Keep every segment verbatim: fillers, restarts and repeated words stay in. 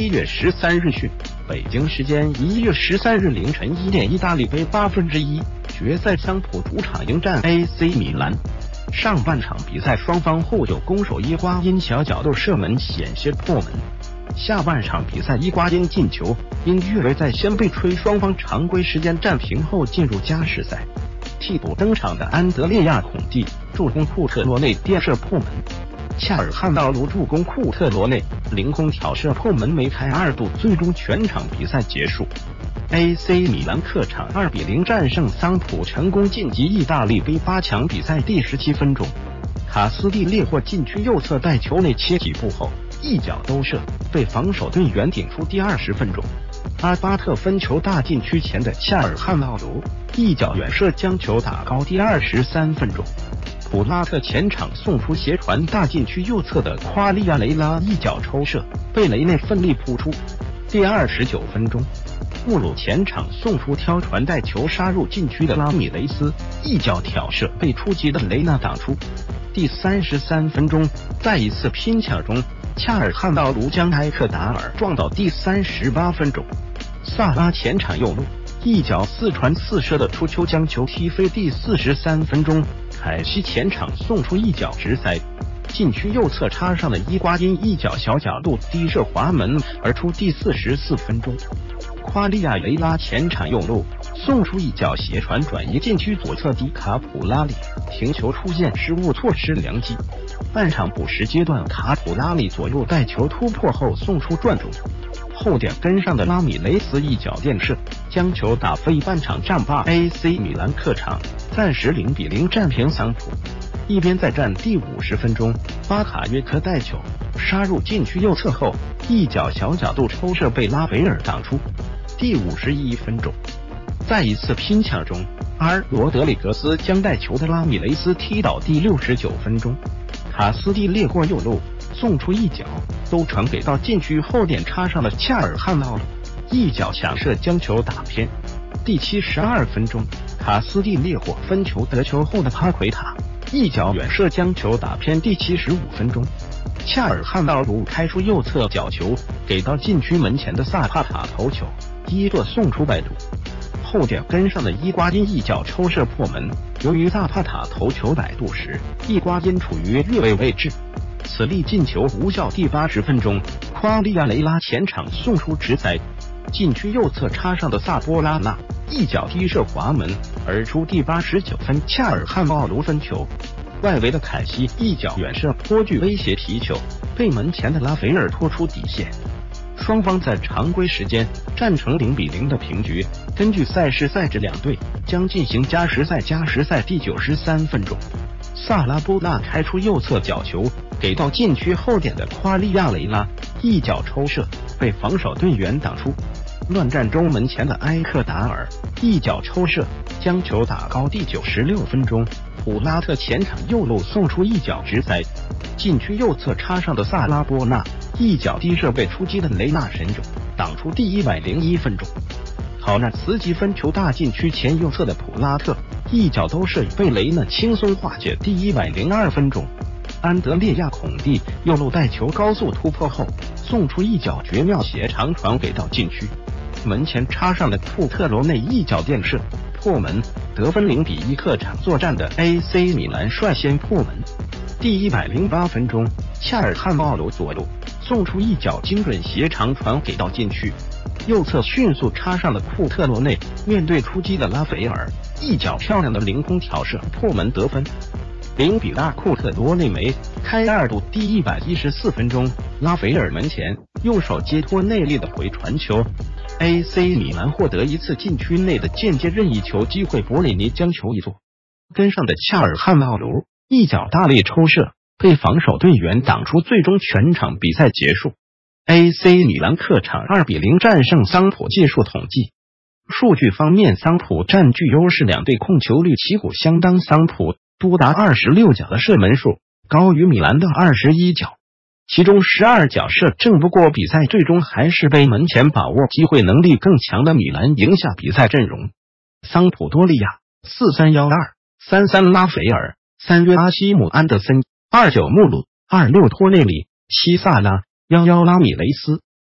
一月十三日讯，北京时间一月十三日凌晨一点，意大利杯八分之一决赛，桑普主场迎战 A C 米兰。上半场比赛双方互有攻守，伊瓜因小角度射门险些破门。下半场比赛伊瓜因进球，因越位在先被吹，双方常规时间战平后进入加时赛。替补登场的安德烈亚孔蒂助攻库特罗内垫射破门。恰尔汉道卢助攻库特罗内凌空挑射破门，梅开二度，最终全场比赛结束。A C 米兰客场二比零战胜桑普，成功晋级意大利杯八强。比赛第十七分钟，卡斯蒂列获禁区右侧带球内切几步后一脚兜射，被防守队员顶出。第二十分钟，阿巴特分球大禁区前的恰尔汉道卢一脚远射将球打高。第二十三分钟，普拉特前场送出斜传大禁区右侧的夸利亚雷拉一脚抽射，被雷内奋力扑出。第二十九分钟，穆鲁前场送出挑传带球杀入禁区的拉米雷斯一脚挑射，被出击的雷纳挡出。第三十三分钟，在一次拼抢中，恰尔汉道卢将埃克达尔撞倒。第三十八分钟，萨拉前场右路一脚四传四射的出球将球踢飞。第四十三分钟，凯西前场送出一脚直塞，禁区右侧插上的伊瓜因一脚小角度低射滑门而出。第四十四分钟，夸利亚雷拉前场右路送出一脚斜传转移禁区左侧，迪卡普拉里停球出现失误，错失良机。半场补时阶段，卡普拉里左路带球突破后送出转中，后点跟上的拉米雷斯一脚垫射将球打飞。半场战罢 A C 米兰客场暂时零比零战平桑普。一边再战第五十分钟，巴卡约科带球杀入禁区右侧后一脚小角度抽射被拉斐尔挡出。第五十一分钟，在一次拼抢中，阿尔罗德里格斯将带球的拉米雷斯踢倒。第六十九分钟，卡斯蒂列过右路送出一脚都传给到禁区后点插上的恰尔汉道卢一脚抢射将球打偏。第七十二分钟，卡斯蒂列获分球得球后的帕奎塔一脚远射将球打偏。第七十五分钟，恰尔汉道卢开出右侧角球给到禁区门前的萨帕塔头球伊洛送出摆渡，后点跟上的伊瓜因一脚抽射破门。由于萨帕塔头球摆渡时伊瓜因处于越位位置，此粒进球无效。第八十分钟，夸利亚雷拉前场送出直塞，禁区右侧插上的萨波拉纳一脚踢射滑门而出。第八十九分，恰尔汉道卢分球，外围的凯西一脚远射颇具威胁皮球，被门前的拉斐尔拖出底线。双方在常规时间战成零比零的平局。根据赛事赛制，两队将进行加时赛。加时赛第九十三分钟，萨拉波纳开出右侧角球给到禁区后点的夸利亚雷拉一脚抽射，被防守队员挡出。乱战中门前的埃克达尔一脚抽射将球打高。第九十六分钟，普拉特前场右路送出一脚直塞，禁区右侧插上的萨拉波纳一脚低射被出击的雷纳神种挡出。第一百零一分钟，考纳茨基分球大禁区前右侧的普拉特一脚兜射被雷纳轻松化解。第一百零二分钟，安德烈亚孔蒂右路带球高速突破后送出一脚绝妙斜长传给到禁区门前插上的库特罗内一脚垫射破门，得分。零比一，客场作战的 A C 米兰率先破门。第一百零八分钟，恰尔汉道卢左路送出一脚精准斜长传给到禁区右侧，迅速插上了库特罗内，面对出击的拉斐尔一脚漂亮的凌空挑射破门得分。零比二，库特罗内梅开二度。第一百一十四分钟，拉斐尔门前用手接托内力的回传球， A C 米兰获得一次禁区内的间接任意球机会，博里尼将球一做，跟上的恰尔汉道卢一脚大力抽射被防守队员挡出，最终全场比赛结束。A C 米兰客场二比零战胜桑普。技术统计数据方面，桑普占据优势，两队控球率旗鼓相当，桑普多达二十六脚的射门数，高于米兰的二十一脚，其中十二脚射正。不过比赛最终还是被门前把握机会能力更强的米兰赢下比赛阵容。桑普多利亚四三一二三三拉斐尔三约阿西姆安德森二九穆鲁二六托内里七萨拉一一拉米雷斯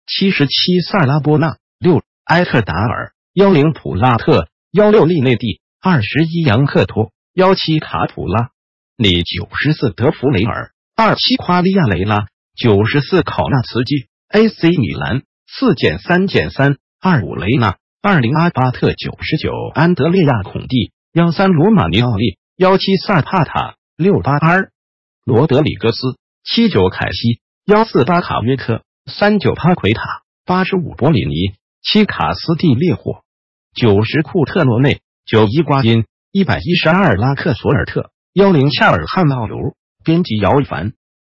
七十七萨拉波纳，六埃特达尔，幺零普拉特，幺六利内蒂，二十一杨克托，幺七卡普拉，里九十四德弗雷尔，二七夸利亚雷拉，九十四考纳茨基 ，A C 米兰，四减三减三，二五雷纳，二零阿巴特九十九安德烈亚孔蒂，幺三罗马尼奥利，幺七萨帕塔，六八阿尔罗德里格斯，七九凯西，幺四巴卡约科，三九帕奎塔，八十五博里尼，七卡斯蒂列霍，九十库特罗内，九伊瓜因，一百一十二拉克索尔特，幺零恰尔汉奥尤。编辑姚一凡。